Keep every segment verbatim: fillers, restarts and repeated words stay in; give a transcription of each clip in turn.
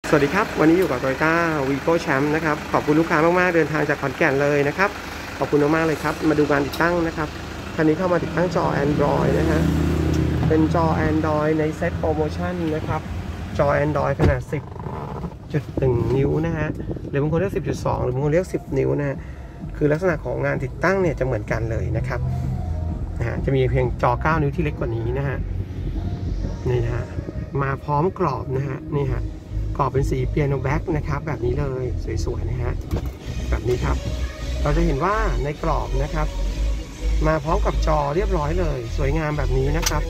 สวัสดีครับวันนี้อยู่กับ Toyota Vigo Champ นะครับขอบคุณลูกค้ามากๆเดินทางจากขอนแก่นเลยนะครับขอบคุณมากๆเลยครับมาดูการติดตั้งนะครับคันนี้เข้ามาติดตั้งจอ Android นะฮะเป็นจอ Android ในเซ็ตโปรโมชั่นนะครับจอ Android ขนาด สิบจุดหนึ่ง นิ้วนะฮะหรือบางคนเรียก สิบจุดสอง หรือบางคนเรียก สิบ นิ้วนะฮะคือลักษณะของงานติดตั้งเนี่ยจะเหมือนกันเลยนะครับนะฮะจะมีเพียงจอ เก้า นิ้วที่เล็กกว่านี้นะฮะนี่นะฮะมาพร้อมกรอบนะฮะนี่ฮะกรอบเป็นสีเปียโนแบ็กนะครับแบบนี้เลยสวยๆนะฮะแบบนี้ครับเราจะเห็นว่าในกรอบนะครับมาพร้อมกับจอเรียบร้อยเลยสวยงามแบบนี้นะครับ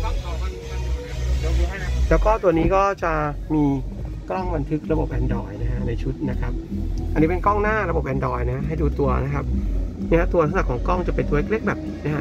แล้วก็ตัวนี้ก็จะมีกล้องบันทึกระบบ Android นะฮะในชุดนะครับอันนี้เป็นกล้องหน้าระบบ Android นะให้ดูตัวนะครับเนี่ยตัวลักษณะของกล้องจะเป็นตัวเล็กๆแบบนี้นะฮะ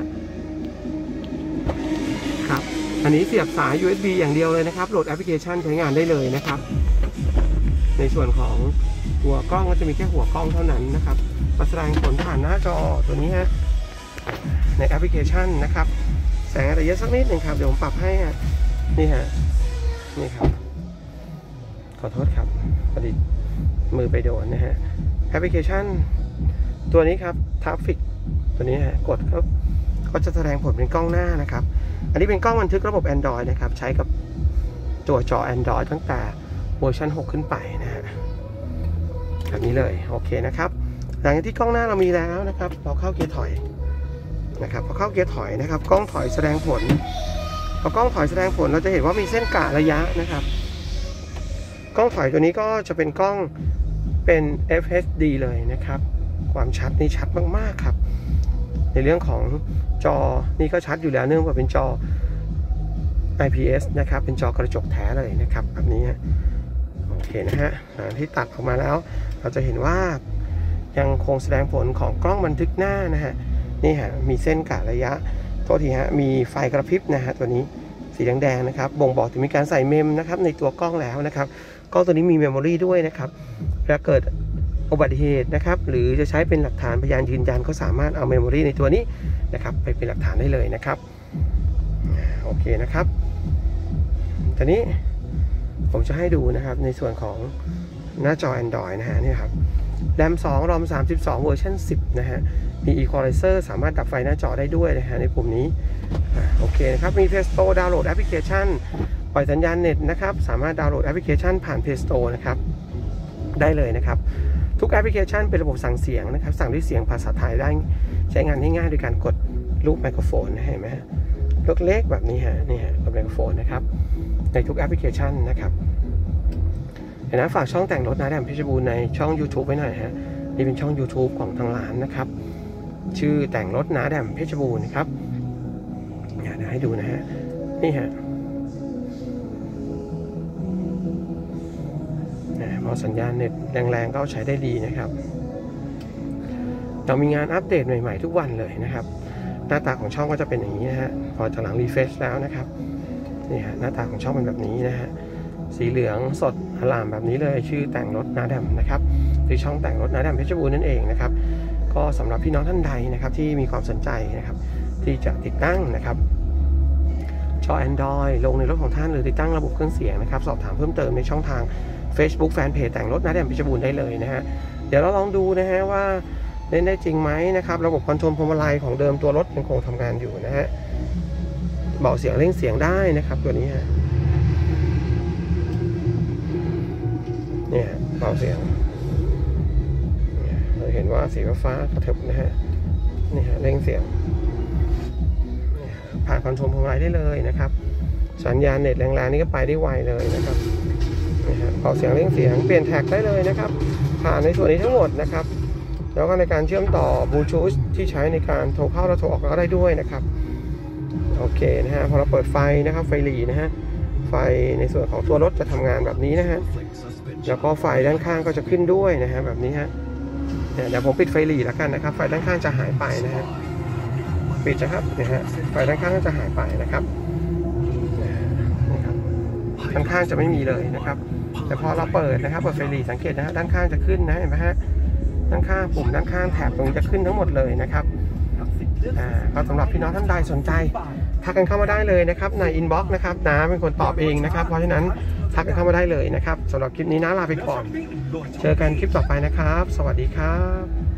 ครับอันนี้เสียบสาย ยู เอส บี อย่างเดียวเลยนะครับโหลดแอปพลิเคชันใช้งานได้เลยนะครับในส่วนของหัวกล้องก็จะมีแค่หัวกล้องเท่านั้นนะครับมาแสดงผลผ่านหน้าจอตัวนี้ฮะในแอปพลิเคชันนะครับแสงอาจจะเยอะสักนิดหนึ่งครับเดี๋ยวผมปรับให้ฮะนี่ฮะนี่ครับขอโทษครับพอดีมือไปโดนนะฮะแอปพลิเคชันตัวนี้ครับทราฟฟิกตัวนี้ฮะกดครับก็จะแสดงผลเป็นกล้องหน้านะครับอันนี้เป็นกล้องบันทึกระบบ Android นะครับใช้กับตัวจอ Android ตั้งแต่เวอร์ชันหกขึ้นไปนะฮะแบบนี้เลยโอเคนะครับหลังจากที่กล้องหน้าเรามีแล้วนะครับเราเข้าเกียร์ถอยนะครับพอเข้าเกียร์ถอยนะครับกล้องถอยแสดงผลพอกล้องถอยแสดงผลเราจะเห็นว่ามีเส้นกะระยะนะครับกล้องถอยตัวนี้ก็จะเป็นกล้องเป็น เอฟ เอช ดี เลยนะครับความชัดนี่ชัดมากๆครับในเรื่องของจอนี่ก็ชัดอยู่แล้วเนื่องจากเป็นจอ ไอ พี เอส นะครับเป็นจอกระจกแท้เลยนะครับแบบนี้โอเคนะฮะที่ตัดออกมาแล้วเราจะเห็นว่ายังคงแสดงผลของกล้องบันทึกหน้านะฮะนี่ฮะมีเส้นกะระยะโทษทีฮะมีไฟกระพริบนะฮะตัวนี้สีแดงๆนะครับบ่งบอกถึงมีการใส่เมมนะครับในตัวกล้องแล้วนะครับกล้องตัวนี้มีเมมโมรีด้วยนะครับถ้าเกิดอุบัติเหตุนะครับหรือจะใช้เป็นหลักฐานพยานยืนยันก็สามารถเอาเมมโมรีในตัวนี้นะครับไปเป็นหลักฐานได้เลยนะครับโอเคนะครับทีนี้ผมจะให้ดูนะครับในส่วนของหน้าจอ Android นะฮะนี่ครับแรม สอง รอม สามสิบสอง เวอร์ชันสิบนะฮะมี Equalizer สามารถดับไฟหน้าจอได้ด้วยนะฮะในปุ่มนี้โอเคนะครับมี Play Store ดาวน์โหลดแอปพลิเคชันปล่อยสัญญาณเน็ตนะครับสามารถดาวน์โหลดแอปพลิเคชันผ่าน Play Store นะครับได้เลยนะครับทุกแอปพลิเคชันเป็นระบบสั่งเสียงนะครับสั่งด้วยเสียงภาษาไทยได้ใช้งานง่ายๆโดยการกดรูปไมโครโฟนเห็นไหมเล็กๆแบบนี้ฮะนี่ฮะกับไมโครโฟนนะครับในทุกแอปพลิเคชันนะครับเห็นนะฝากช่องแต่งรถนะแดมเพชรบูรณ์ในช่อง YouTube ไว้หน่อยฮะนี่เป็นช่อง YouTube ของทางร้านนะครับชื่อแต่งรถนะแดมเพชรบูรณ์นะครับอยากให้ดูนะฮะนี่ฮะพอสัญญาณเน็ตแรงๆก็ใช้ได้ดีนะครับเรามีงานอัปเดตใหม่ๆทุกวันเลยนะครับหน้าตาของช่องก็จะเป็นอย่างนี้นะฮะพอจะหลังรีเฟรชแล้วนะครับนี่ฮะหน้าตาของช่องเป็นแบบนี้นะฮะสีเหลืองสดอลามแบบนี้เลยชื่อแต่งรถนาแดมนะครับหรือช่องแต่งรถนาแดมเพชรบูรณ์นั่นเองนะครับก็สำหรับพี่น้องท่านใดนะครับที่มีความสนใจนะครับที่จะติดตั้งนะครับจอ Android ลงในรถของท่านหรือติดตั้งระบบเครื่องเสียงนะครับสอบถามเพิ่มเติมในช่องทาง Facebook Fanpage แต่งรถนาแดมเพชรบูรณ์ได้เลยนะฮะเดี๋ยวเราลองดูนะฮะว่าเล่นได้จริงไหมนะครับระบบคอนโทรลพวงมาลัยของเดิมตัวรถยังคงทำงานอยู่นะฮะเบาเสียงเร่งเสียงได้นะครับตัวนี้ฮะเนี่ยเบาเสียงเราเห็นว่าสีฟ้ากระเถิบนะฮะนี่ฮะเร่งเสียงผ่านคอนโทรลพวงมาลัยได้เลยนะครับสัญญาณเน็ตแรงๆนี่ก็ไปได้ไวเลยนะครับนี่ฮะเบาเสียงเร่งเสียงเปลี่ยนแท็กได้เลยนะครับผ่านในส่วนนี้ทั้งหมดนะครับแล้วก็ในการเชื่อมต่อบลูทูธที่ใช้ในการโทรเข้าและโทรออกก็ได้ด้วยนะครับโอเคนะฮะพอเราเปิดไฟนะครับไฟหลีนะฮะไฟในส่วนของตัวรถจะทำงานแบบนี้นะฮะแล้วก็ไฟด้านข้างก็จะขึ้นด้วยนะฮะแบบนี้ฮะเดี๋ยวผมปิดไฟหลีแล้วกันนะครับไฟด้านข้างจะหายไปนะฮะปิดนะครับนะฮะไฟด้านข้างจะหายไปนะครับด้านข้างจะไม่มีเลยนะครับแต่พอเราเปิดนะครับเปิดไฟหลีสังเกตนะฮะด้านข้างจะขึ้นนะเห็นไหมฮะด้านข้างปุ่มด้านข้างแถบตรงนี้จะขึ้นทั้งหมดเลยนะครับอ่าก็สำหรับพี่น้องท่านใดสนใจทักกันเข้ามาได้เลยนะครับในอินบ็อกซ์นะครับน้าเป็นคนตอบเองนะครับเพราะฉะนั้นทักกันเข้ามาได้เลยนะครับสำหรับคลิปนี้นะลาไปก่อนเจอกันคลิปต่อไปนะครับสวัสดีครับ